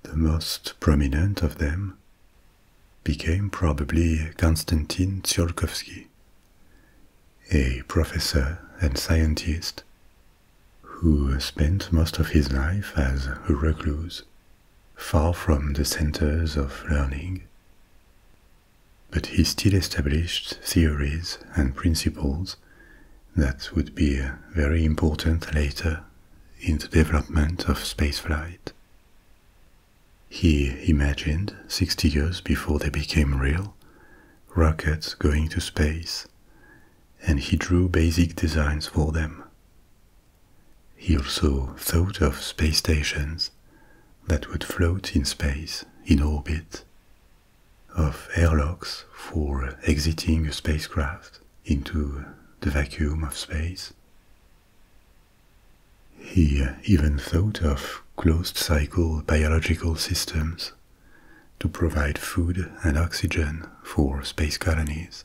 the most prominent of them became probably Konstantin Tsiolkovsky, a professor and scientist who spent most of his life as a recluse, far from the centers of learning. But he still established theories and principles that would be very important later in the development of spaceflight. He imagined, 60 years before they became real, rockets going to space, and he drew basic designs for them. He also thought of space stations that would float in space, in orbit, of airlocks for exiting a spacecraft into the vacuum of space. He even thought of closed-cycle biological systems to provide food and oxygen for space colonies.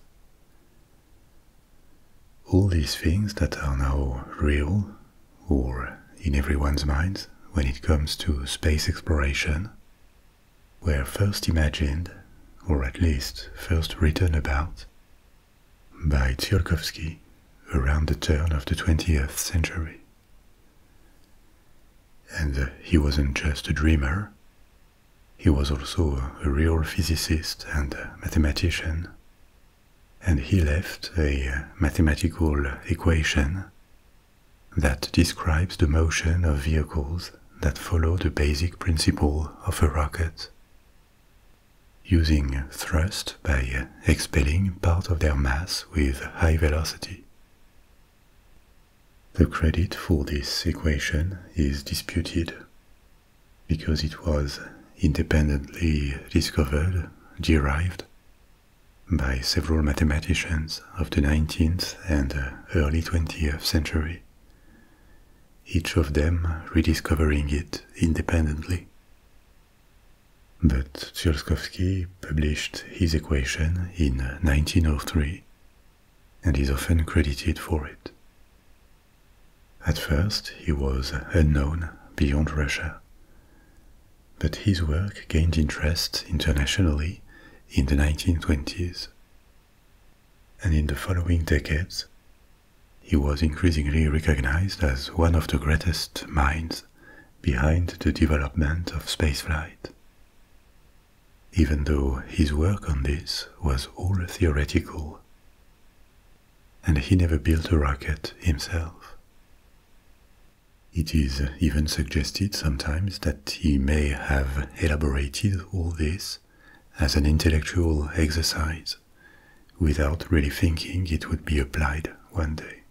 All these things that are now real, or in everyone's minds when it comes to space exploration, were first imagined, or at least first written about, by Tsiolkovsky around the turn of the 20th century. And he wasn't just a dreamer, he was also a real physicist and a mathematician, and he left a mathematical equation that describes the motion of vehicles that follow the basic principle of a rocket, using thrust by expelling part of their mass with high velocity. The credit for this equation is disputed, because it was independently discovered, derived, by several mathematicians of the 19th and early 20th century, each of them rediscovering it independently. But Tsiolkovsky published his equation in 1903 and is often credited for it. At first he was unknown beyond Russia, but his work gained interest internationally in the 1920s, and in the following decades he was increasingly recognized as one of the greatest minds behind the development of spaceflight, even though his work on this was all theoretical, and he never built a rocket himself. It is even suggested sometimes that he may have elaborated all this as an intellectual exercise without really thinking it would be applied one day.